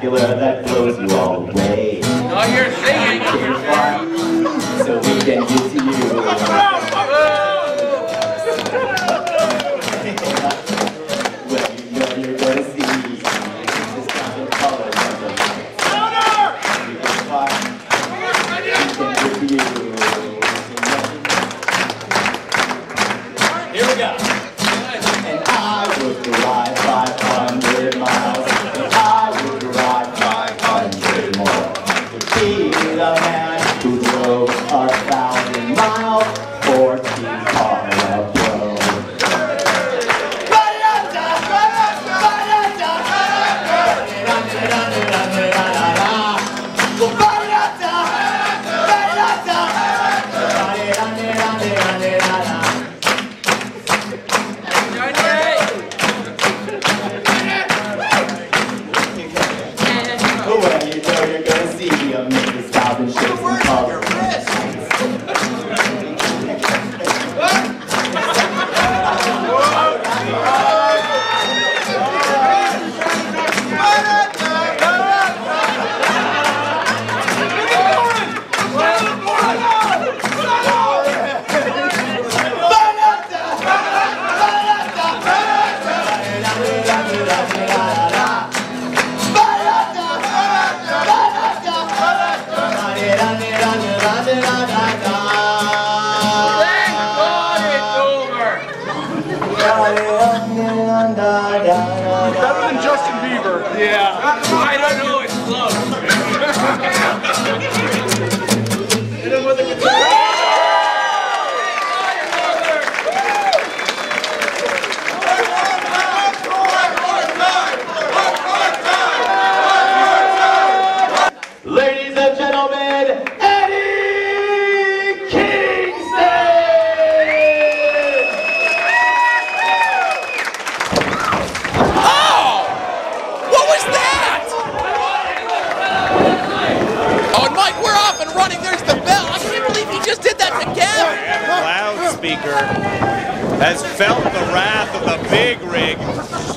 spectacular that blows you all away. Oh, you're singing. So we can get to you. Well, you know you're gonna see just different colors of the lights. We can fly. We can get to you. Here we go. And I would ride 500 miles. And I would ride 500 more. To be the man who drove 1,000 miles for Chikara Pro. Well, you know you're gonna see a million styles and shapes and colors. Better than Justin Bieber. Yeah. I don't know, it's close. Hit him with a guitar. Ladies and gentlemen, Eddie Kingston! Oh! What was that? Oh, and Mike, we're off and running. There's the bell. I can't believe he just did that to Gavin. And the loudspeaker has felt the wrath of the big rig.